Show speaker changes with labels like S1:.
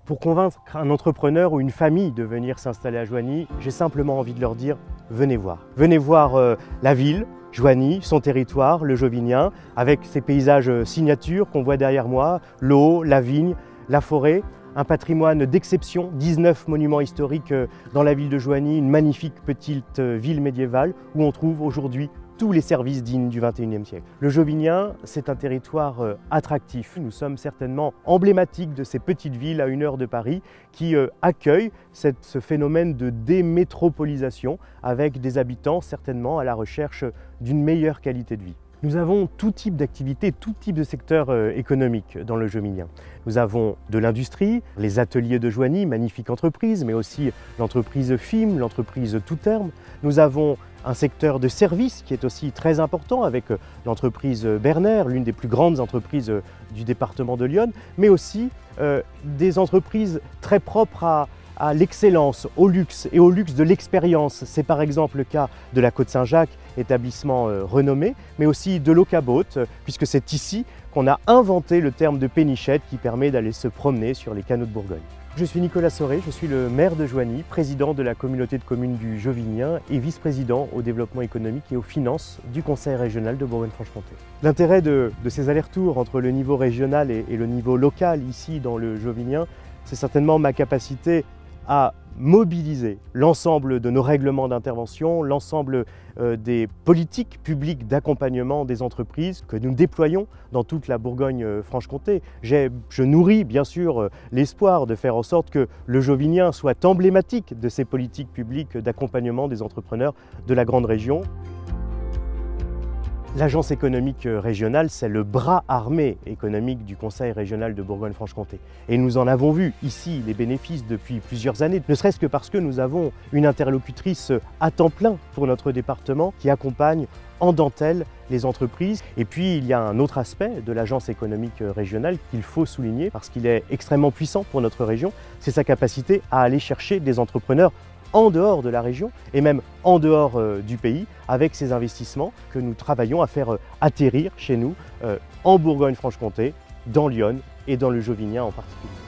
S1: Pour convaincre un entrepreneur ou une famille de venir s'installer à Joigny, j'ai simplement envie de leur dire « venez voir ». Venez voir la ville, Joigny, son territoire, le Jovinien, avec ses paysages signatures qu'on voit derrière moi, l'eau, la vigne, la forêt, un patrimoine d'exception, 19 monuments historiques dans la ville de Joigny, une magnifique petite ville médiévale où on trouve aujourd'hui tous les services dignes du XXIe siècle. Le Jovinien, c'est un territoire attractif. Nous sommes certainement emblématiques de ces petites villes à 1 heure de Paris qui accueillent ce phénomène de démétropolisation avec des habitants certainement à la recherche d'une meilleure qualité de vie. Nous avons tout type d'activités, tout type de secteur économique dans le Jovinien. Nous avons de l'industrie, les ateliers de Joigny, magnifique entreprise, mais aussi l'entreprise FIM, l'entreprise Tout Terme. Nous avons un secteur de services qui est aussi très important avec l'entreprise Berner, l'une des plus grandes entreprises du département de l'Yonne, mais aussi des entreprises très propres à l'excellence, au luxe et au luxe de l'expérience. C'est par exemple le cas de la Côte-Saint-Jacques, établissement renommé, mais aussi de l'Ocaboat, puisque c'est ici qu'on a inventé le terme de pénichette qui permet d'aller se promener sur les canaux de Bourgogne. Je suis Nicolas Soré, je suis le maire de Joigny, président de la communauté de communes du Jovinien et vice-président au développement économique et aux finances du Conseil régional de Bourgogne-Franche-Comté. L'intérêt de ces allers-retours entre le niveau régional et le niveau local ici dans le Jovinien, c'est certainement ma capacité à mobiliser l'ensemble de nos règlements d'intervention, l'ensemble des politiques publiques d'accompagnement des entreprises que nous déployons dans toute la Bourgogne-Franche-Comté. Je nourris bien sûr l'espoir de faire en sorte que le Jovinien soit emblématique de ces politiques publiques d'accompagnement des entrepreneurs de la grande région. L'agence économique régionale, c'est le bras armé économique du Conseil régional de Bourgogne-Franche-Comté. Et nous en avons vu ici les bénéfices depuis plusieurs années, ne serait-ce que parce que nous avons une interlocutrice à temps plein pour notre département qui accompagne en dentelle les entreprises. Et puis il y a un autre aspect de l'agence économique régionale qu'il faut souligner parce qu'il est extrêmement puissant pour notre région, c'est sa capacité à aller chercher des entrepreneurs en dehors de la région et même en dehors du pays avec ces investissements que nous travaillons à faire atterrir chez nous en Bourgogne-Franche-Comté, dans l'Yonne et dans le Jovinien en particulier.